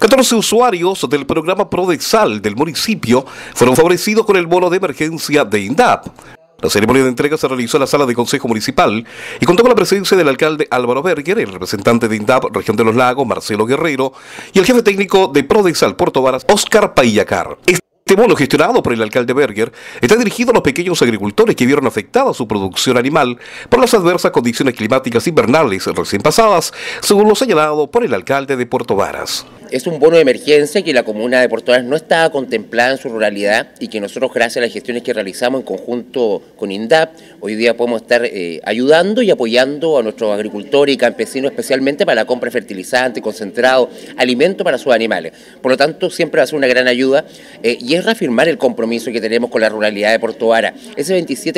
14 usuarios del programa Prodesal del municipio fueron favorecidos con el bono de emergencia de INDAP. La ceremonia de entrega se realizó en la sala de Consejo Municipal y contó con la presencia del alcalde Álvaro Berger, el representante de INDAP Región de los Lagos, Marcelo Guerrero, y el jefe técnico de Prodesal Puerto Varas, Óscar Paillacar. Este bono, gestionado por el alcalde Berger, está dirigido a los pequeños agricultores que vieron afectada su producción animal por las adversas condiciones climáticas invernales recién pasadas, según lo señalado por el alcalde de Puerto Varas. Es un bono de emergencia que la comuna de Puerto Varas no estaba contemplada en su ruralidad y que nosotros, gracias a las gestiones que realizamos en conjunto con INDAP, hoy día podemos estar ayudando y apoyando a nuestros agricultores y campesinos, especialmente para la compra de fertilizantes, concentrados, alimentos para sus animales. Por lo tanto, siempre va a ser una gran ayuda y es reafirmar el compromiso que tenemos con la ruralidad de Puerto Varas. Ese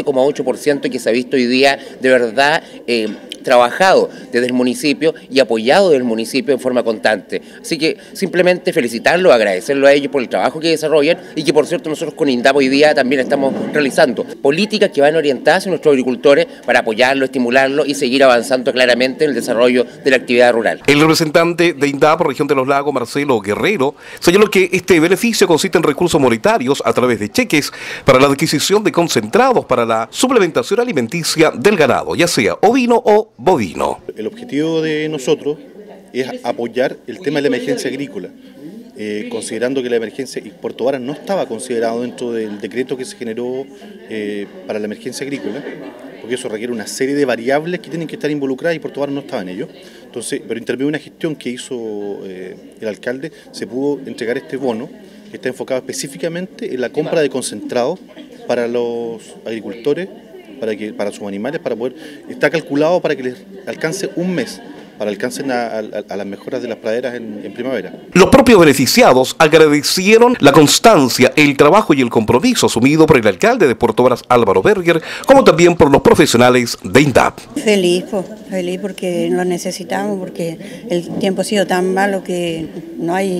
27,8% que se ha visto hoy día de verdad trabajado desde el municipio y apoyado desde el municipio en forma constante. Así que simplemente felicitarlos, agradecerlo a ellos por el trabajo que desarrollan y que, por cierto, nosotros con INDAP hoy día también estamos realizando políticas que van orientadas a nuestros agricultores para apoyarlos, estimularlos y seguir avanzando claramente en el desarrollo de la actividad rural. El representante de INDAP Región de los Lagos, Marcelo Guerrero, señaló que este beneficio consiste en recursos monetarios a través de cheques para la adquisición de concentrados para la suplementación alimenticia del ganado, ya sea ovino o bovino. El objetivo de nosotros es apoyar el tema de la emergencia agrícola, considerando que la emergencia y Puerto Varas no estaba considerado dentro del decreto que se generó para la emergencia agrícola, porque eso requiere una serie de variables que tienen que estar involucradas y Puerto Varas no estaba en ello. Entonces, pero intervino una gestión que hizo el alcalde, se pudo entregar este bono que está enfocado específicamente en la compra de concentrados para los agricultores, para sus animales, para poder, está calculado para que les alcance un mes, para alcancen a las mejoras de las praderas en primavera. Los propios beneficiados agradecieron la constancia, el trabajo y el compromiso asumido por el alcalde de Puerto Varas, Álvaro Berger, como también por los profesionales de INDAP. Feliz porque lo necesitamos, porque el tiempo ha sido tan malo que no hay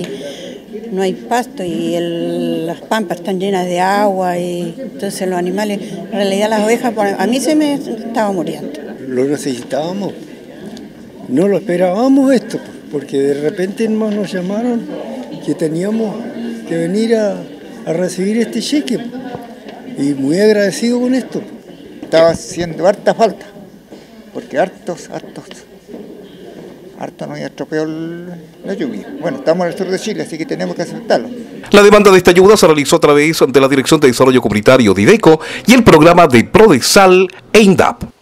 pasto y las pampas están llenas de agua y entonces los animales, en realidad las ovejas, a mí se me estaba muriendo. Lo necesitábamos, no lo esperábamos esto, porque de repente nos llamaron que teníamos que venir a recibir este cheque y muy agradecido con esto. Estaba haciendo harta falta, porque harto nos había estropeado la lluvia. Bueno, estamos en el sur de Chile, así que tenemos que aceptarlo. La demanda de esta ayuda se realizó a través de la Dirección de Desarrollo Comunitario de IDECO y el programa de Prodesal e INDAP.